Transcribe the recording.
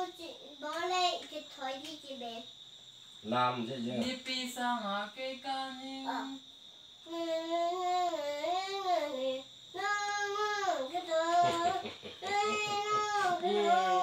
bỏ lại cái thỏi gì chị bé làm chứ chứ ni pi sa ngã cây ca ni cái thỏi